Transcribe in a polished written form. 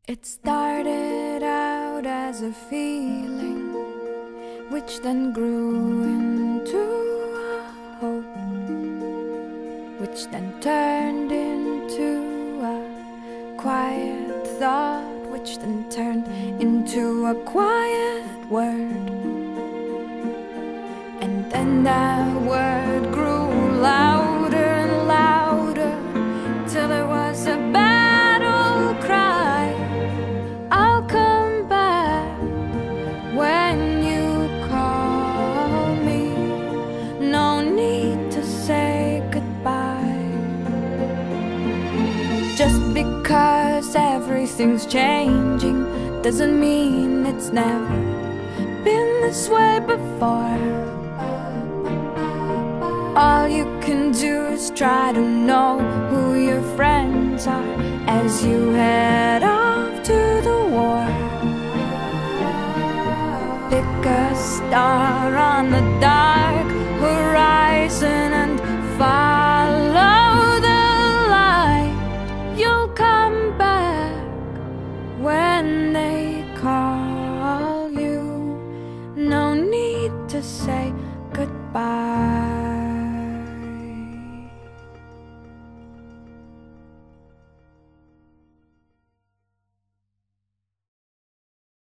It started out as a feeling, which then grew into a hope, which then turned into a quiet thought, which then turned into a quiet word. And then that word grew louder and louder, till it was a battle cry. I'll come back when you call me. No need to say goodbye. Just because everything's changing doesn't mean it's never been this way before. All you can do is try to know who your friends are as you head off to the war. Pick a star on the dark horizon and follow the light. You'll come back when they